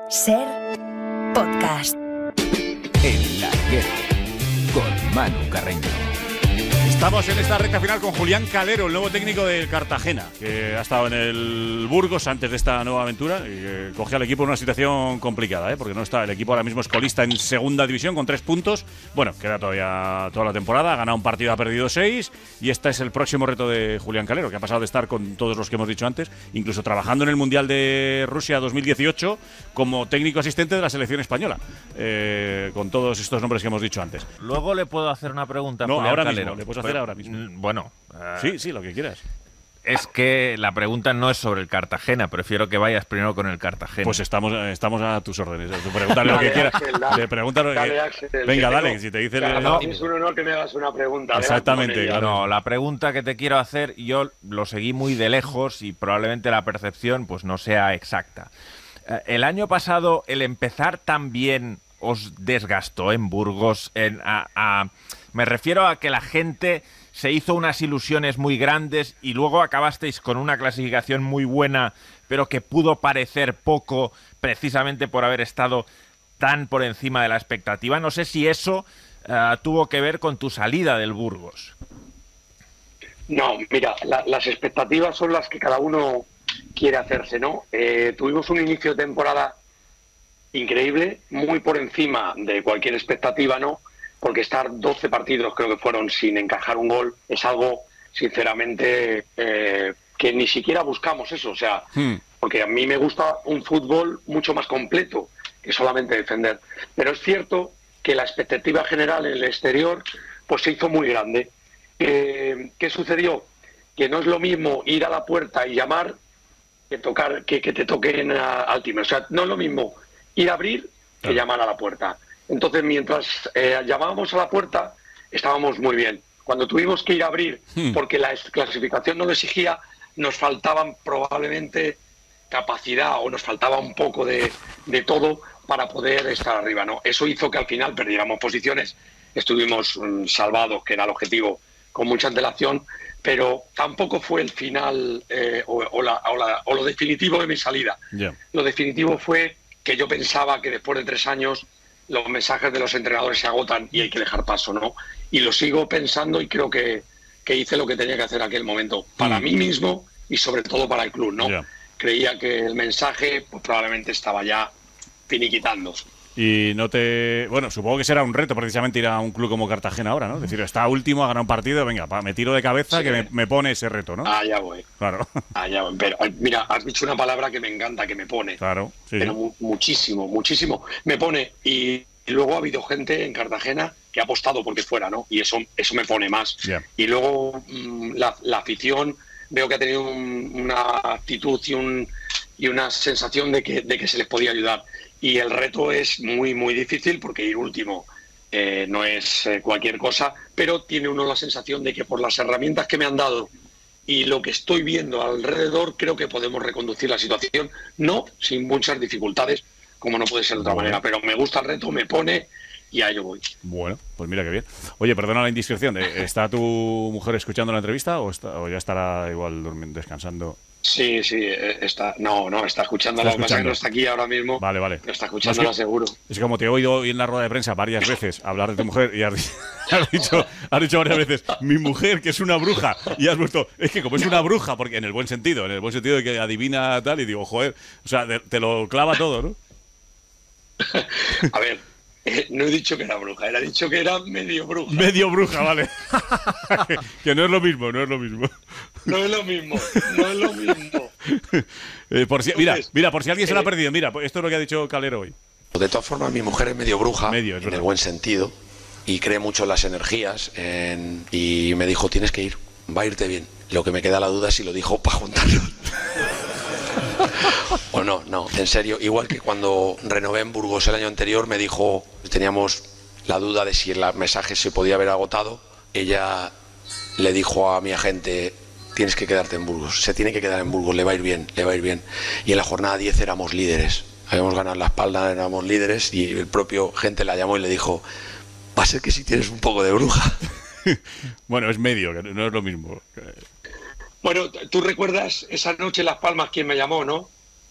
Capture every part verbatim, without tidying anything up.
Ser Podcast. El Larguero, con Manu Carreño. Estamos en esta recta final con Julián Calero, el nuevo técnico del Cartagena, que ha estado en el Burgos antes de esta nueva aventura y que coge al equipo en una situación complicada, ¿eh? Porque no está, el equipo ahora mismo es colista en segunda división con tres puntos. Bueno, queda todavía toda la temporada, ha ganado un partido, ha perdido seis, y este es el próximo reto de Julián Calero, que ha pasado de estar con todos los que hemos dicho antes, incluso trabajando en el Mundial de Rusia dos mil dieciocho como técnico asistente de la selección española, eh, con todos estos nombres que hemos dicho antes. Luego le puedo hacer una pregunta a No, Julián ahora Calero. mismo, le puedes hacer ahora mismo. Bueno, uh, Sí, sí, lo que quieras. es que la pregunta no es sobre el Cartagena, prefiero que vayas primero con el Cartagena. Pues estamos, estamos a tus órdenes. Tú pregúntale lo que quieras. Le preguntas lo que Dale, Axel, Venga, que dale, tengo- si te dice... Para el- mí es un honor que me hagas una pregunta. Exactamente, Adelante con ella. claro. No, la pregunta que te quiero hacer, yo lo seguí muy de lejos y probablemente la percepción pues no sea exacta. Eh, El año pasado, el empezar tan bien os desgastó en Burgos. En, a- a- me refiero a que la gente se hizo unas ilusiones muy grandes y luego acabasteis con una clasificación muy buena, pero que pudo parecer poco precisamente por haber estado tan por encima de la expectativa. No sé si eso eh, tuvo que ver con tu salida del Burgos. No, mira, la- las expectativas son las que cada uno quiere hacerse, ¿no? Eh, tuvimos un inicio de temporada increíble, muy por encima de cualquier expectativa, ¿no? Porque estar doce partidos, creo que fueron, sin encajar un gol, es algo, sinceramente, eh, que ni siquiera buscamos eso. O sea, Hmm. porque a mí me gusta un fútbol mucho más completo que solamente defender. Pero es cierto que la expectativa general en el exterior pues se hizo muy grande. Eh, ¿Qué sucedió? Que no es lo mismo ir a la puerta y llamar que tocar que, que te toquen a- al timbre. O sea, no es lo mismo ir a abrir que Claro. llamar a la puerta. Entonces, mientras eh, llamábamos a la puerta, estábamos muy bien. Cuando tuvimos que ir a abrir, Hmm. porque la clasificación no lo exigía, nos faltaban probablemente capacidad o nos faltaba un poco de, de todo para poder estar arriba, ¿no? Eso hizo que al final perdiéramos posiciones, estuvimos mm, salvados, que era el objetivo, con mucha antelación, pero tampoco fue el final eh, o, o la- o la- o lo definitivo de mi salida. Ya. Lo definitivo fue que yo pensaba que después de tres años los mensajes de los entrenadores se agotan y hay que dejar paso, ¿no? Y lo sigo pensando y creo que, que hice lo que tenía que hacer en aquel momento, para Mm. mí mismo y sobre todo para el club, ¿no? Ya. Creía que el mensaje pues, probablemente estaba ya finiquitando. Y no te... Bueno, supongo que será un reto precisamente ir a un club como Cartagena ahora, ¿no? Es decir, está último, ha ganado un partido, venga, pa, me tiro de cabeza Sí. que me, me pone ese reto, ¿no? Allá voy, Claro, allá voy. Pero eh, mira, has dicho una palabra que me encanta, que me pone. claro, sí, Pero sí. mu- muchísimo, muchísimo. Me pone, y, y luego ha habido gente en Cartagena que ha apostado porque fuera, ¿no? Y eso, eso me pone más. Ya. Y luego mm, la, la afición veo que ha tenido un- una actitud y, un, y una sensación de que, de que se les podía ayudar. Y el reto es muy, muy difícil porque ir último eh, no es eh, cualquier cosa, pero tiene uno la sensación de que por las herramientas que me han dado y lo que estoy viendo alrededor, creo que podemos reconducir la situación, no sin muchas dificultades, como no puede ser de otra Bueno. manera, pero me gusta el reto, me pone y a ello voy. Bueno, pues mira qué bien. Oye, perdona la indiscreción, ¿eh? ¿está tu mujer escuchando la entrevista o, está, o ya estará igual durmiendo, descansando? Sí, sí, eh, está, no, no, está escuchando, Está lo que pasa es escuchando. que no está aquí ahora mismo, Vale, vale. pero está No, escuchándola es que- seguro. Es que como te he oído hoy en la rueda de prensa varias veces hablar de tu mujer y has, di- has dicho, has dicho varias veces, mi mujer que es una bruja, y has vuelto, es que como es una bruja, porque en el buen sentido, en el buen sentido de que adivina tal, y digo, joder, o sea, te, te lo clava todo, ¿no? A ver, eh, no he dicho que era bruja, era dicho que era medio bruja. Medio bruja, vale. que, que no es lo mismo, no es lo mismo. No es lo mismo, no es lo mismo. Eh, por si, mira, Entonces, mira, por si alguien se lo ha eh, perdido, mira, pues esto es lo que ha dicho Calero hoy. De todas formas, mi mujer es medio bruja, Medio, es en verdad. el buen sentido, y cree mucho en las energías, en- y me dijo, tienes que ir, va a irte bien. Lo que me queda la duda es si lo dijo para juntarlo. O no, no, en serio. Igual que cuando renové en Burgos el año anterior, me dijo, teníamos la duda de si el mensaje se podía haber agotado. Ella le dijo a mi agente, tienes que quedarte en Burgos, se tiene que quedar en Burgos, le va a ir bien, le va a ir bien. Y en la jornada diez éramos líderes, habíamos ganado la espalda, éramos líderes, y el propio gente la llamó y le dijo, va a ser que si tienes un poco de bruja. Bueno, es medio, que no es lo mismo. Bueno, tú recuerdas esa noche en Las Palmas quién me llamó, ¿no?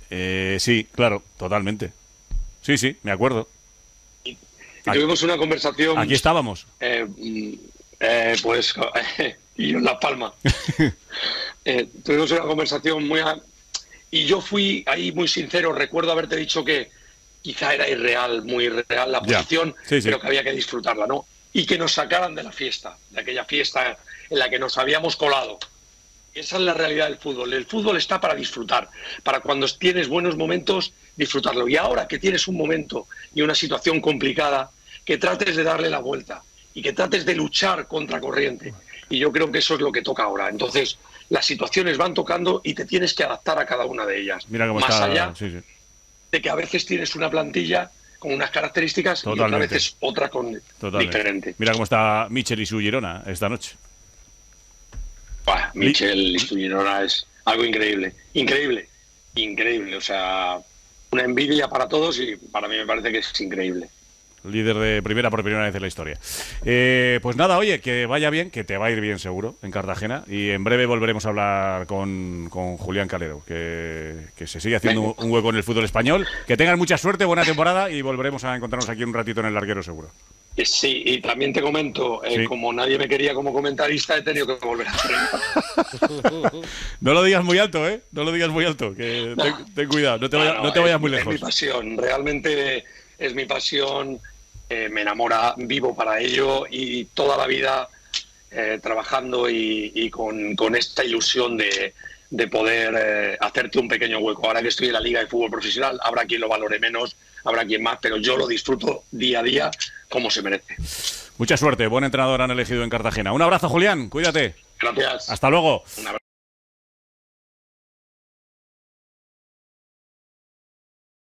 Eh, sí, claro, totalmente. Sí, sí, me acuerdo. Y, y tuvimos una conversación... Aquí estábamos. Eh, eh, pues... y yo en Las Palmas. eh, tuvimos una conversación muy... A, y yo fui ahí muy sincero. Recuerdo haberte dicho que quizá era irreal, muy irreal la posición, sí, sí. pero que había que disfrutarla, ¿no? Y que nos sacaran de la fiesta, de aquella fiesta en la que nos habíamos colado. Esa es la realidad del fútbol. El fútbol está para disfrutar, para cuando tienes buenos momentos, disfrutarlo. Y ahora que tienes un momento y una situación complicada, que trates de darle la vuelta y que trates de luchar contra corriente. Y yo creo que eso es lo que toca ahora. Entonces, las situaciones van tocando y te tienes que adaptar a cada una de ellas. Mira cómo Más está, allá sí, sí. de que a veces tienes una plantilla con unas características Totalmente. Y otras veces otra con Totalmente. Diferente. Mira cómo está Michel y su Girona esta noche. Bah, Michel y su Girona es algo increíble, increíble, increíble. O sea, una envidia para todos y para mí me parece que es increíble. Líder de primera por primera vez en la historia. Eh, pues nada, oye, que vaya bien, que te va a ir bien seguro en Cartagena. Y en breve volveremos a hablar con, con Julián Calero, que, que se sigue haciendo un hueco en el fútbol español. Que tengan mucha suerte, buena temporada y volveremos a encontrarnos aquí un ratito en el larguero seguro. Sí, y también te comento, eh, sí. como nadie me quería como comentarista, he tenido que volver a hacer. No lo digas muy alto, ¿eh? No lo digas muy alto, que no. ten, ten cuidado, no te, vaya, no, no, no te vayas es, muy lejos. Es mi pasión, realmente es mi pasión. Eh, me enamora, vivo para ello y toda la vida eh, trabajando y, y con, con esta ilusión de, de poder eh, hacerte un pequeño hueco. Ahora que estoy en la Liga de Fútbol Profesional, habrá quien lo valore menos, habrá quien más, pero yo lo disfruto día a día como se merece. Mucha suerte, buen entrenador han elegido en Cartagena. Un abrazo, Julián, cuídate. Gracias. Hasta luego. Un abrazo.